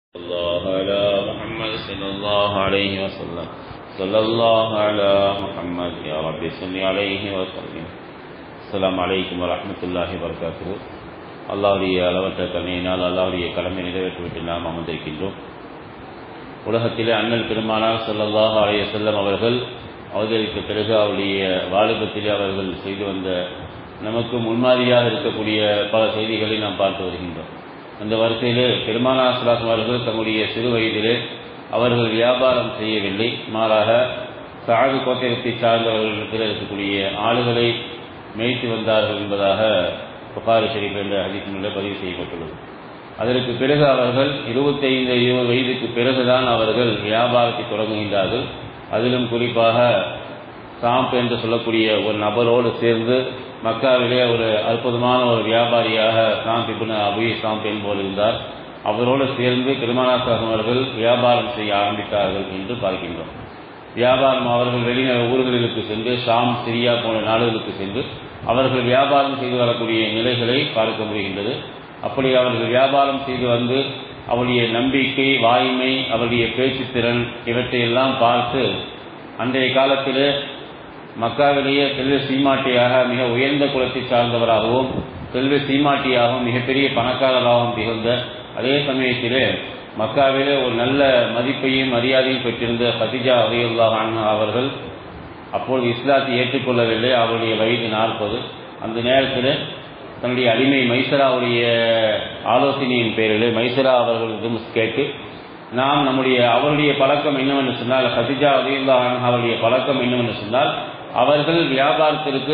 الله على محمد صلى الله عليه وسلم صلى الله على محمد يا رب صل عليه وسلم. السلام عليكم ورحمة الله وبركاته. அல்லாஹ்வுடைய அளவற்ற கருணையினால் அல்லாஹ்வுடைய கடமை நிறைவேற்றிவிட்டு நாம் அமர்ந்திருக்கின்றோம். உலகத்திலே அண்ணல் பெருமானார் ஸல்லல்லாஹு அலைஹி வஸல்லம் அவர்கள் அவர்களுக்கு பிறகு அவருடைய வாலிபத்திலே அவர்கள் செய்து வந்த நமக்கு முன்மாதிரியாக இருக்கக்கூடிய பல செய்திகளை நாம் பார்த்து வருகின்றோம். அந்த வரிசையிலே பெருமானார் ஸல்லல்லாஹு அலைஹி அவர்கள் தங்களுடைய சிறு வயதிலே அவர்கள் வியாபாரம் செய்யவில்லை, மாறாக சாது கோத்திரத்தை சார்ந்தவர்களிடத்தில் இருக்கக்கூடிய ஆளுகளை மேய்த்து வந்தார்கள் என்பதாக புகாரி ஷரீஃப் என்ற ஹதீஸினுடைய பதிவு செய்யப்பட்டுள்ளது. அதற்கு பிறகு அவர்கள் 25 வயதுக்கு பிறகுதான் அவர்கள் வியாபாரத்தை தொடங்குகின்றார்கள். அதிலும் குறிப்பாக சாம்ப் என்று சொல்லக்கூடிய ஒரு நபரோடு சேர்ந்து மக்காவிலே ஒரு அற்புதமான ஒரு வியாபாரியாக சாம்ப் இப்னு அபி சாம்ப் என்பவர் இருந்தார். அவரோடு சேர்ந்து பெருமானார் ஸல்லல்லாஹு அலைஹி அவர்கள் வியாபாரம் செய்ய ஆரம்பித்தார்கள் என்று பார்க்கின்றோம். வியாபாரம் அவர்கள் ஊர்களுக்கு சென்று ஷாம், சிரியா போன்ற நாடுகளுக்கு சென்று அவர்கள் வியாபாரம் செய்து வரக்கூடிய நிலைகளை பார்க்க முடிகின்றது. அப்படி அவர்கள் வியாபாரம் செய்து வந்து அவருடைய நம்பிக்கை, வாய்மை, அவருடைய பேச்சுத்திறன் இவற்றையெல்லாம் பார்த்து அன்றைய காலத்தில் மக்காவிலேயே செல்வ சீமாட்டியாக மிக உயர்ந்த குலத்தை சார்ந்தவராகவும் செல்வ சீமாட்டியாகவும் மிகப்பெரிய பணக்காரராகவும் திகழ்ந்த அதே சமயத்திலே மக்காவிலே ஒரு நல்ல மதிப்பையும் மரியாதையும் பெற்றிருந்த கதீஜா ரலியல்லாஹு அன்ஹா அவர்கள் அப்பொழுது இஸ்லாத்தை ஏற்றுக்கொள்ளவில்லை. அவருடைய வயது 40. அந்த நேரத்தில் தன்னுடைய அடிமை மைசராவுடைய ஆலோசனையின் பேரில் மைசரா அவர்களிடம் கேட்டு நாம் அவருடைய பழக்கம் என்னவென்று சொன்னால், கதீஜா ரலியல்லாஹு அன்ஹா அவருடைய பழக்கம் என்னவென்று சொன்னால், அவர்கள் வியாபாரத்திற்கு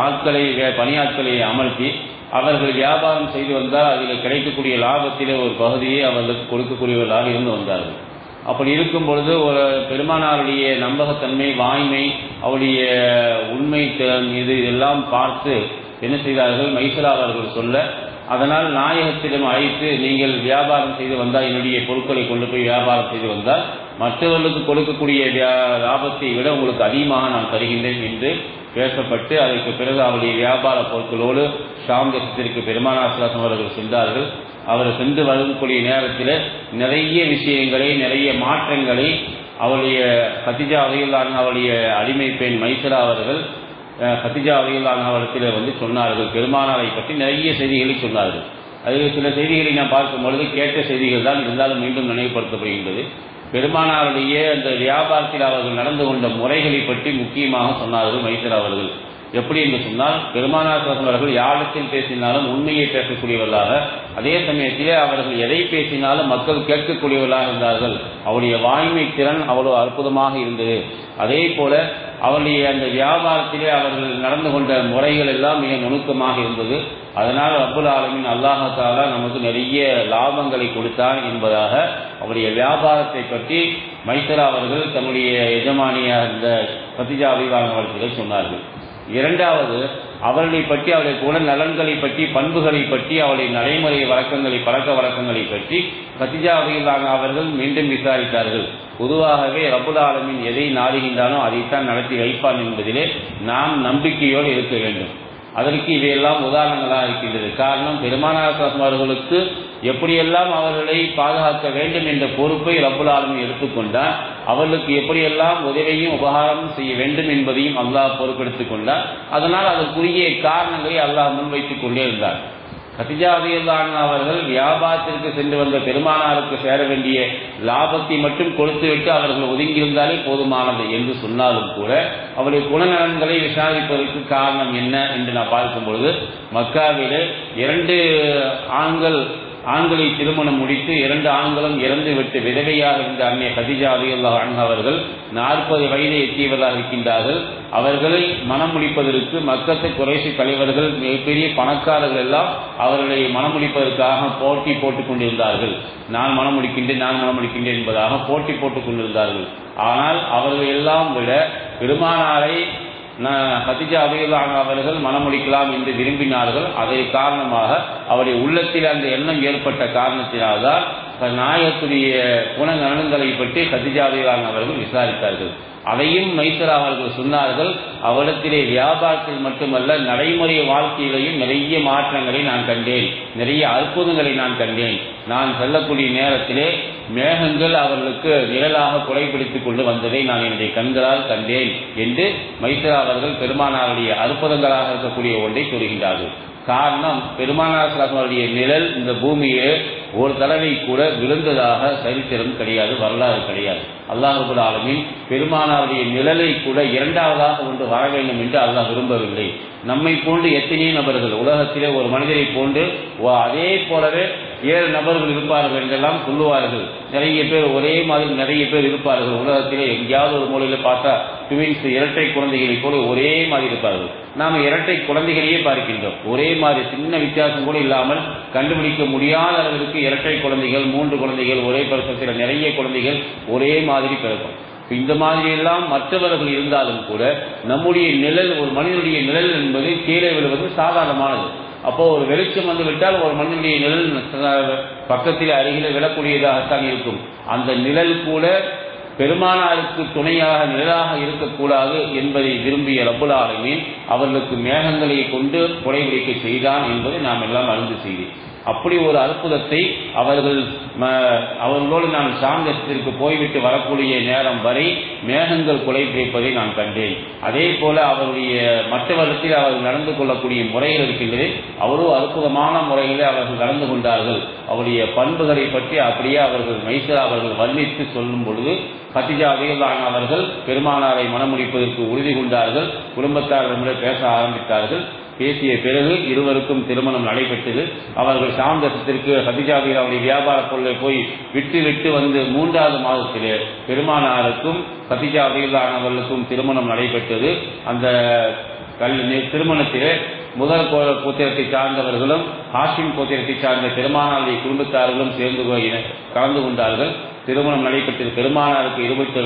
பணியாட்களை அமர்த்தி அவர்கள் வியாபாரம் செய்து வந்தால் அதில் கிடைக்கக்கூடிய லாபத்திலே ஒரு பகுதியை அவர்களுக்கு கொடுக்கக்கூடியவர்களாக இருந்து வந்தார்கள். அப்படி இருக்கும் பொழுது ஒரு பெருமானாருடைய நம்பகத்தன்மை, வாய்மை, அவருடைய உண்மை திறன் இதெல்லாம் பார்த்து என்ன செய்தார்கள், மைசரா அவர்கள் சொல்ல, அதனால் நாயகத்திடம் அழைத்து நீங்கள் வியாபாரம் செய்து வந்தால், என்னுடைய பொருட்களை கொண்டு போய் வியாபாரம் செய்து வந்தால் மற்றவர்களுக்கு கொடுக்கக்கூடிய லாபத்தை விட உங்களுக்கு அதிகமாக நான் தருகின்றேன் என்று பேசப்பட்டு அதற்கு பிறகு அவருடைய வியாபார பொருட்களோடு ஷாம் தேசத்திற்கு பெருமானார் ஸல்லல்லாஹு அலைஹி அவர்கள் சென்றார்கள். அவர் சென்று வரக்கூடிய நேரத்தில் நிறைய விஷயங்களை, நிறைய மாற்றங்களை அவருடைய கதீஜா ரலியல்லாஹு அன்ஹா அவருடைய அடிமை பெண் மைசரா அவர்கள் கதீஜா ரலியல்லாஹு அன்ஹா அவரிடத்தில் சொன்னார்கள். பெருமானாரை பற்றி நிறைய செய்திகளை சொன்னார்கள். அதில் சில செய்திகளை நான் பார்க்கும் பொழுது கேட்ட செய்திகள் தான், இருந்தாலும் மீண்டும் நினைவுபடுத்தப்படுகின்றது. பெருமானாருடைய அந்த வியாபாரத்தில் அவர்கள் நடந்து கொண்ட முறைகளை பற்றி முக்கியமாக சொன்னார்கள் மைசரா அவர்கள். எப்படி என்று சொன்னால், பெருமானார் ஸல்லல்லாஹு அலைஹி அவர்கள் யாரிடத்தில் பேசினாலும் உண்மையை பேசக்கூடியவர்களாக, அதே சமயத்திலே அவர்கள் எதை பேசினாலும் மக்கள் கேட்கக்கூடியவர்களாக இருந்தார்கள். அவருடைய வாய்மை திறன் அவ்வளவு அற்புதமாக இருந்தது. அதே போல அவருடைய அந்த வியாபாரத்திலே அவர்கள் நடந்து கொண்ட முறைகள் எல்லாம் மிக நுணுக்கமாக இருந்தது. அதனால் ரப்புல் ஆலமீன் அல்லாஹ் தஆலா நமக்கு நிறைய லாபங்களை கொடுத்தான் என்பதாக அவருடைய வியாபாரத்தை பற்றி மைசரா அவர்கள் தன்னுடைய எஜமானியாக இருந்த கதீஜா ரலியல்லாஹு அவர்கள் சொன்னார்கள். இரண்டாவது, அவர்களை பற்றி, அவருடைய குணநலன்களை பற்றி, பண்புகளை பற்றி, அவருடைய நடைமுறை வழக்கங்களை, பழக்க வழக்கங்களை பற்றி கதீஜா ரலியல்லாஹு அவர்கள் மீண்டும் விசாரித்தார்கள். பொதுவாகவே ரப்புல் ஆலமீன் எதை நாடுகின்றானோ அதைத்தான் நடத்தி வைப்பான் என்பதிலே நாம் நம்பிக்கையோடு இருக்க வேண்டும். அதற்கு இவையெல்லாம் உதாரணங்களாக இருக்கின்றது. காரணம், பெருமானார் ஸல்லல்லாஹு அவர்களுக்கு எப்படியெல்லாம் அவர்களை பாதுகாக்க வேண்டும் என்ற பொறுப்பை ரப்புல் ஆலமீன் எடுத்துக்கொண்டார். அவர்களுக்கு எப்படியெல்லாம் உதவியும் உபகாரமும் செய்ய வேண்டும் என்பதையும் அல்லாஹ் பொறுப்பெடுத்துக் கொண்டார். அதனால் அதற்குரிய காரணங்களை அல்லாஹ் முன்வைத்துக் கொண்டே இருந்தார். கதீஜா ரலியல்லாஹு அன்ஹா அவர்கள் வியாபாரத்திற்கு சென்று வந்த பெருமானாருக்கு சேர வேண்டிய லாபத்தை மட்டும் கொடுத்துவிட்டு அவர்கள் ஒதுங்கியிருந்தாலே போதுமானது என்று சொன்னாலும் கூட அவருடைய குணநலன்களை விசாரிப்பதற்கு காரணம் என்ன என்று நான் பார்க்கும் பொழுது, மக்காவிலே 2 ஆண்களை திருமணம் முடித்து 2 ஆண்களும் இறந்து விட்டு விதவையாக இருந்த அன்னை கதீஜா ரலியல்லாஹு அன்ஹா அவர்கள் 40 வயதை எட்டியவர்களாக இருக்கின்றார்கள். அவர்களை மனம் முடிப்பதற்கு மக்கத்து குறைஷி தலைவர்கள், மிகப்பெரிய பணக்காரர்கள் எல்லாம் அவர்களை மனம் முடிப்பதற்காக போட்டி போட்டுக் கொண்டிருந்தார்கள். நான் மனம் முடிக்கின்றேன் என்பதாக போட்டி போட்டுக் கொண்டிருந்தார்கள். ஆனால் அவர்கள் எல்லாம் விட பெருமானாரை கதீஜா ரலியல்லாஹு அன்ஹா அவர்கள் மனமுடிக்கலாம் என்று விரும்பினார்கள். அதை காரணமாக அவருடைய உள்ளத்தில் அந்த எண்ணம் ஏற்பட்ட காரணத்தினால்தான் நாயகத்துடைய குணநலன்களை பற்றி கதீஜா ரலியல்லாஹு அன்ஹா அவர்கள் விசாரித்தார்கள். அதையும் மைசரா அவர்கள் சொன்னார்கள். அவரிடத்திலே வியாபாரத்தில் மட்டுமல்ல, நடைமுறை வாழ்க்கையிலையும் நிறைய மாற்றங்களை நான் கண்டேன், நிறைய அற்புதங்களை நான் கண்டேன். நான் செல்லக்கூடிய நேரத்திலே மேகங்கள் அவர்களுக்கு நிழலாக குறைபிடித்துக் கொண்டு வந்ததை நான் என்னுடைய கண்களால் கண்டேன் என்று மைசரா அவர்கள் பெருமானாருடைய அற்புதங்களாக இருக்கக்கூடிய ஒன்றை கூறுகின்றார்கள். காரணம், பெருமானார் அவருடைய நிழல் இந்த பூமியே ஒரு தடவை கூட விழுந்ததாக சரித்திரம் கிடையாது, வரலாறு கிடையாது. அல்லாஹ் ரப்பல் ஆலமீன் பெருமானாருடைய நிழலை கூட இரண்டாவதாக ஒன்று வர வேண்டும் என்று அல்லாஹ் விரும்பவில்லை. நம்மை போன்று எத்தனை நபர்கள் உலகத்திலே ஒரு மனிதரை போன்று அதே போலவே 7 நபர்கள் இருப்பார்கள் என்றெல்லாம் சொல்லுவார்கள். நிறைய பேர் ஒரே மாதிரி நிறைய பேர் இருப்பார்கள் உலகத்திலே. எங்கேயாவது ஒரு மூலையில் பார்த்தா ட்வின்ஸ், இரட்டை குழந்தைகளை போல ஒரே மாதிரி இருப்பார்கள். நாம் இரட்டை குழந்தைகளையே பார்க்கின்றோம். ஒரே மாதிரி சின்ன வித்தியாசம் கூட இல்லாமல் கண்டுபிடிக்க முடியாத அளவிற்கு இரட்டை குழந்தைகள், 3 குழந்தைகள், ஒரே பருவத்தில் நிறைய குழந்தைகள் ஒரே மாதிரி பிறக்கும். இந்த மாதிரி எல்லாம் மற்றவர்கள் இருந்தாலும் கூட நம்முடைய நிழல், ஒரு மனிதனுடைய நிழல் என்பது கீழே விழுவது சாதாரணமானது. அப்போ ஒரு வெளிச்சம் வந்து விட்டால் ஒரு மனிதனுடைய நிழல் பக்கத்தில் அருகில் விழக்கூடியதாகத்தான் இருக்கும். அந்த நிழல் கூட பெருமானாருக்கு துணையாக நிழலாக இருக்கக்கூடாது என்பதை விரும்பிய ரப்புல் ஆலமீன் அவர்களுக்கு மேகங்களை கொண்டு குறைபிடிக்க செய்தான் என்பதை நாம் எல்லாம் அறிந்து செய்தேன். அப்படி ஒரு அற்புதத்தை அவர்களோடு நான் சாந்தத்திற்கு போய்விட்டு வரக்கூடிய நேரம் வரை மேகங்கள் குறைபிடிப்பதை நான் கண்டேன். அதே போல அவருடைய மற்றவர்களிடத்தில் அவர்கள் நடந்து கொள்ளக்கூடிய முறைகள் இருக்கின்றது. அவ்வளோ அற்புதமான முறைகளில் அவர்கள் நடந்து கொண்டார்கள். அவருடைய பண்புகளை பற்றி அப்படியே அவர்கள் மைசரா அவர்கள் வர்ணித்து சொல்லும் பொழுது கதீஜா ரலியல்லாஹு அன்ஹா அவர்கள் பெருமானாரை மணமுடிப்பதற்கு உறுதி கொண்டார்கள். குடும்பத்தாரிடமிருந்து பேச ஆரம்பித்தார்கள். பேசிய பிறகு இருவருக்கும் திருமணம் நடைபெற்றது. அவர்கள் ஷாம் தேசத்திற்கு கதீஜா அவருடைய வியாபார பொருளை போய் விட்டு வந்து 3வது மாதத்திலே பெருமானாருக்கும் கதீஜா ரலியல்லாஹு அன்ஹா அவர்களுக்கும் திருமணம் நடைபெற்றது. அந்த திருமணத்திலே முதல் கோத்திரத்தை சார்ந்தவர்களும் ஹாஷிம் கோத்திரத்தை சார்ந்த பெருமானாருடைய குடும்பத்தார்களும் சேர்ந்து கலந்து கொண்டார்கள். திருமணம் நடைபெற்றது. பெருமானாருக்கு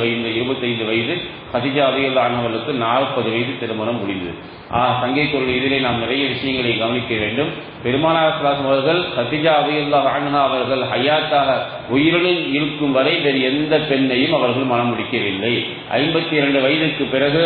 25 வயது, கதீஜா ரலியல்லாஹு அன்ஹா அவர்களுக்கு 40 வயது திருமணம் முடிந்தது. சங்கைக்குள் இதிலே நாம் நிறைய விஷயங்களை கவனிக்க வேண்டும். பெருமானார் ஸல்லல்லாஹு அலைஹி அவர்கள் கதீஜா ரலியல்லாஹு அன்ஹா அவர்கள் ஹயாத்தாக உயிருடன் இருக்கும் வரை வேறு எந்த பெண்ணையும் அவர்கள் மனம் முடிக்கவில்லை. 52 வயதுக்கு பிறகு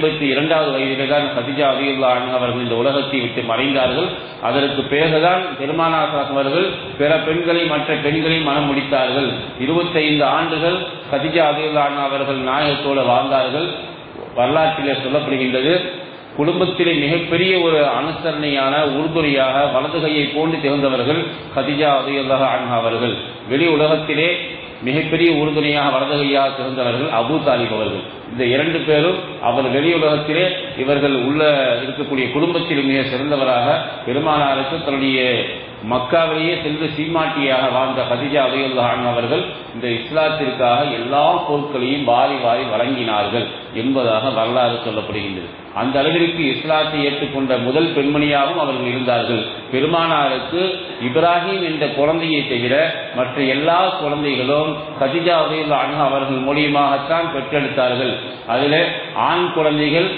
52வது வயதிலே தான் கதீஜா ரலியல்லாஹு அன்ஹா அவர்கள் இந்த உலகத்தை விட்டு மறைந்தார்கள். அதற்கு பிறகுதான் பெருமானார் ஸல்லல்லாஹு அலைஹி அவர்கள் பிற பெண்களை மற்ற பெண்களை மனம் முடித்தார்கள். 25 ஆண்டுகள் கதீஜா ரலியல்லாஹு அன்ஹா அவர்கள் நாயகத்தோடு வாழ்ந்தார்கள். வரலாற்றிலே சொல்லப்படுகின்றது, குடும்பத்திலே மிகப்பெரிய ஒரு அனுசரணையான உறுதுணையாக வலது கையை போன்று திகழ்ந்தவர்கள் கதீஜா ரலியல்லாஹு அன்ஹா அவர்கள். வெளி உலகத்திலே மிகப்பெரிய உறுதுணையாக வலது கையாக திகழ்ந்தவர்கள் அபூ தாலிப் அவர்கள். இந்த 2 பேரும் அவர் வெளி உலகத்திலே இவர்கள் உள்ள இருக்கக்கூடிய குடும்பத்தில் மிக சிறந்தவராக பெருமானாருக்கு தன்னுடைய மக்காவிலேயே சென்று சீமாட்டியாக வாழ்ந்த கதீஜா ரலியல்லாஹு அன்ஹா அவர்கள் இந்த இஸ்லாத்திற்காக எல்லா பொருட்களையும் வாரி வழங்கினார்கள் என்பதாக வரலாறு சொல்லப்படுகின்றது. அந்த அளவிற்கு இஸ்லாத்தை ஏற்றுக்கொண்ட முதல் பெண்மணியாகவும் அவர்கள் இருந்தார்கள். பெருமானாருக்கு இப்ராஹிம் என்ற குழந்தையை தவிர மற்ற எல்லா குழந்தைகளும் கதீஜா ரலியல்லாஹு அன்ஹா அவர்கள் மூலியமாகத்தான் பெற்றெடுத்தார்கள். அதில் ஆண் குழந்தைகள்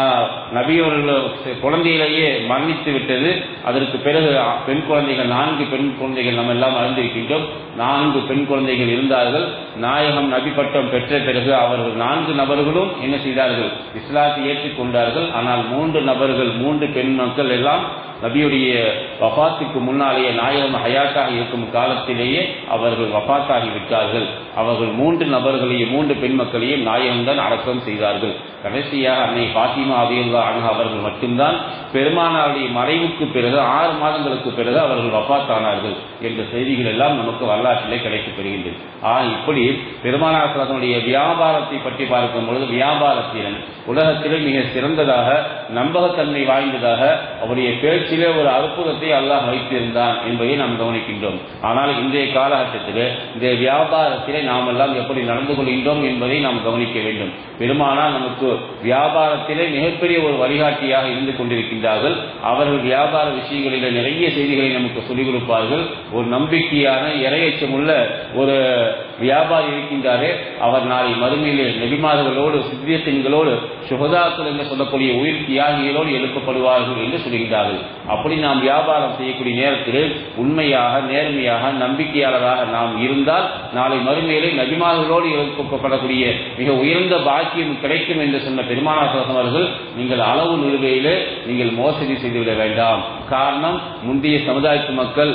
நபியோர்கள் குழந்தையிலேயே மரணித்து விட்டது. அதற்கு பிறகு பெண் குழந்தைகள் 4 பெண் குழந்தைகள் நம்ம எல்லாம் அறிந்திருக்கின்றோம். 4 பெண் குழந்தைகள் இருந்தார்கள். நாயகம் நபி பட்டம் பெற்ற பிறகு அவர்கள் 4 நபர்களும் என்ன செய்தார்கள்? இஸ்லாத்தை ஏற்றுக்கொண்டார்கள். ஆனால் 3 நபர்கள் 3 பெண் மக்கள் எல்லாம் நபியுடைய வஃபாத்துக்கு முன்னாலேயே நாயகம் ஹயாத்தாக இருக்கும் காலத்திலேயே அவர்கள் வஃபாத்தாகி விட்டார்கள். அவர்கள் 3 நபர்களையும் 3 பெண் மக்களையும் நாயகம்தான் அடக்கம் செய்தார்கள். கடைசியாக அன்னை ஃபாத்திமா ரலியல்லாஹு அன்ஹா அவர்கள் மட்டும்தான் பெருமானாருடைய மறைவுக்கு பிறகு 6 மாதங்களுக்கு பிறகு அவர்கள் வஃபாத்தானார்கள் என்ற செய்திகள் எல்லாம் நமக்கு வரலாற்றிலே கிடைக்கப்பெறுகின்றது. இப்படி பெருமானார் ஸல்லல்லாஹு வியாபாரத்தை பற்றி பார்க்கும் பொழுது வியாபாரத்திறன் உலகத்திலே மிக சிறந்ததாக நம்பகத்தன்மை வாய்ந்ததாக அவருடைய பேச்சிலே ஒரு அற்புதத்தை அல்லாஹ் வைத்திருந்தான் என்பதை நாம் கவனிக்கின்றோம். ஆனால் இன்றைய காலகட்டத்திலே இந்த வியாபாரத்திலே நாம் எல்லாம் எப்படி நடந்து கொள்கின்றோம் என்பதை நாம் கவனிக்க வேண்டும். பெருமானார் நமக்கு வியாபாரத்திலே மிகப்பெரிய ஒரு வழிகாட்டியாக இருந்து கொண்டிருக்கின்றார்கள். அவர்கள் வியாபார விஷயங்களில் நிறைய செய்திகளை நமக்கு சொல்லிக் கொடுப்பார்கள். ஒரு நம்பிக்கையான இறையச்சமுள்ள ஒரு வியாபாரி இருக்கின்றாரே, அவர் நாளை மறுமையிலே நபிமார்களோடு சித்தியத்தின்களோடு சுஹதாக்கள் என்று சொல்லக்கூடிய உயிர் தியாகிகளோடு எழுப்பப்படுவார்கள் என்று சொல்கின்றார்கள். அப்படி நாம் வியாபாரம் செய்யக்கூடிய நேரத்தில் உண்மையாக நேர்மையாக நம்பிக்கையாளராக நாம் இருந்தால் நாளை மறுமையிலே நபிமார்களோடு எழுப்பப்படக்கூடிய மிக உயர்ந்த பாக்கியம் கிடைக்கும் என்று சொன்ன பெருமானார் ஸல்லல்லாஹு அலைஹி வஸல்லம் நீங்கள் அளவு நிறுவையிலே நீங்கள் மோசடி செய்துவிட வேண்டாம். காரணம், முந்தைய சமுதாயத்து மக்கள்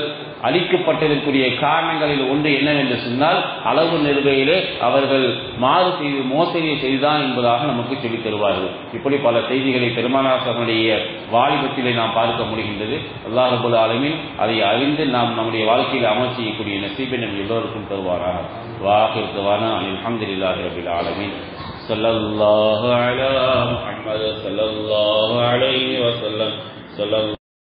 அளிக்கப்பட்டதற்குரிய காரணங்களில் ஒன்று என்னவென்று சொன்னால், அளவு நிறுவையிலே அவர்கள் மாறு செய்து மோசடியை செய்தான் என்பதாக நமக்கு சொல்லித் தருவார்கள். இப்படி பல செய்திகளை பெருமானார் அவர்களுடைய வாலிபத்திலே நாம் பார்க்க முடிகின்றது. அல்லாஹ் ரப்பல் ஆலமீன் அதை அறிந்து நாம் நம்முடைய வாழ்க்கையில் அமல் செய்யக்கூடிய நசீபை நம் எல்லோருக்கும் தருவாராக. வாஹிர் தவானா அல்ஹம்துலில்லாஹி ரப்பில் ஆலமீன். ஸல்லல்லாஹு அலா முஹம்மது ஸல்லல்லாஹு அலைஹி வஸல்லம்.